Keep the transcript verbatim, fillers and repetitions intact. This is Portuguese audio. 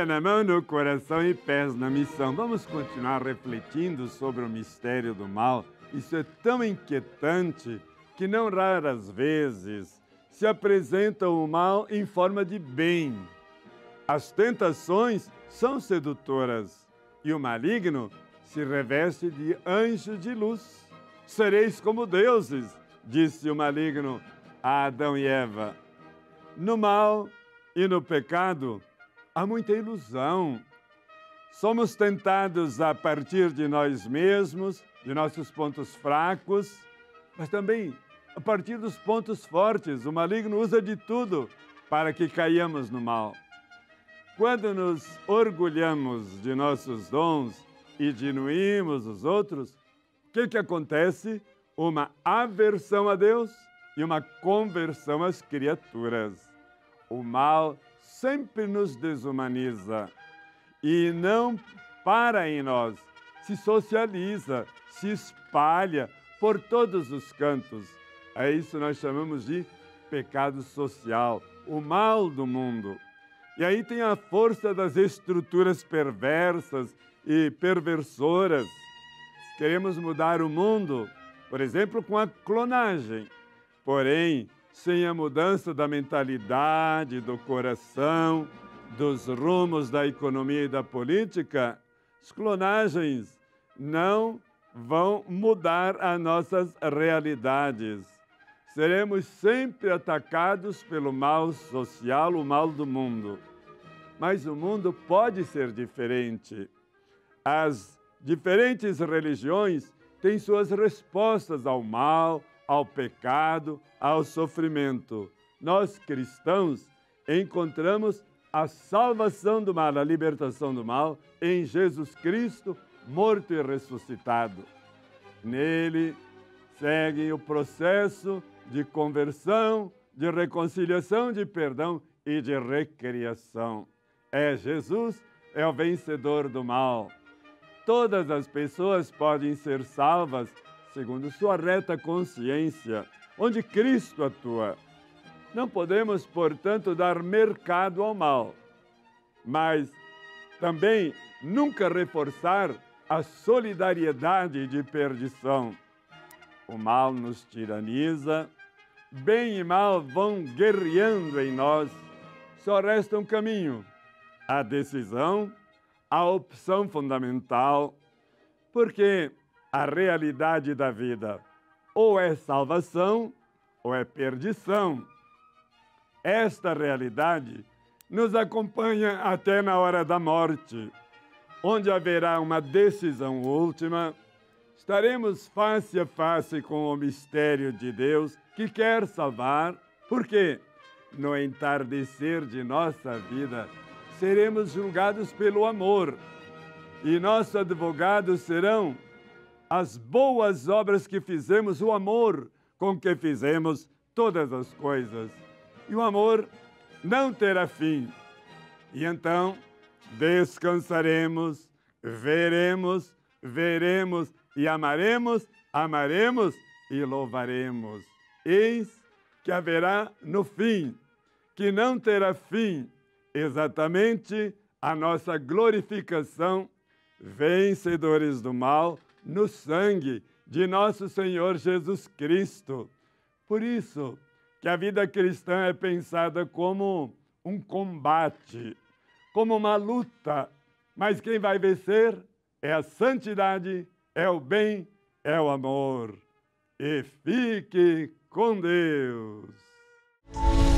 Bíblia na mão, no coração e pés na missão. Vamos continuar refletindo sobre o mistério do mal. Isso é tão inquietante que não raras vezes se apresenta o mal em forma de bem. As tentações são sedutoras e o maligno se reveste de anjo de luz. Sereis como deuses, disse o maligno a Adão e Eva. No mal e no pecado há muita ilusão. Somos tentados a partir de nós mesmos, de nossos pontos fracos, mas também a partir dos pontos fortes. O maligno usa de tudo para que caiamos no mal. Quando nos orgulhamos de nossos dons e diminuímos os outros, o que, que acontece? Uma aversão a Deus e uma conversão às criaturas. O mal sempre nos desumaniza e não para em nós, se socializa, se espalha por todos os cantos. É isso que nós chamamos de pecado social, o mal do mundo. E aí tem a força das estruturas perversas e perversoras. Queremos mudar o mundo, por exemplo, com a clonagem. Porém, sem a mudança da mentalidade, do coração, dos rumos da economia e da política, as clonagens não vão mudar as nossas realidades. Seremos sempre atacados pelo mal social, o mal do mundo. Mas o mundo pode ser diferente. As diferentes religiões têm suas respostas ao mal, ao pecado, ao sofrimento. Nós, cristãos, encontramos a salvação do mal, a libertação do mal em Jesus Cristo, morto e ressuscitado. Nele segue o processo de conversão, de reconciliação, de perdão e de recriação. É Jesus, é o vencedor do mal. Todas as pessoas podem ser salvas segundo sua reta consciência, onde Cristo atua. Não podemos, portanto, dar mercado ao mal, mas também nunca reforçar a solidariedade de perdição. O mal nos tiraniza, bem e mal vão guerreando em nós. Só resta um caminho, a decisão, a opção fundamental, porque a realidade da vida ou é salvação ou é perdição. Esta realidade nos acompanha até na hora da morte, onde haverá uma decisão última. Estaremos face a face com o mistério de Deus que quer salvar, porque no entardecer de nossa vida seremos julgados pelo amor e nossos advogados serão as boas obras que fizemos, o amor com que fizemos todas as coisas. E o amor não terá fim. E então descansaremos, veremos, veremos e amaremos, amaremos e louvaremos. Eis que haverá no fim, que não terá fim, exatamente a nossa glorificação, vencedores do mal, no sangue de nosso Senhor Jesus Cristo. Por isso que a vida cristã é pensada como um combate, como uma luta, mas quem vai vencer é a santidade, é o bem, é o amor. E fique com Deus.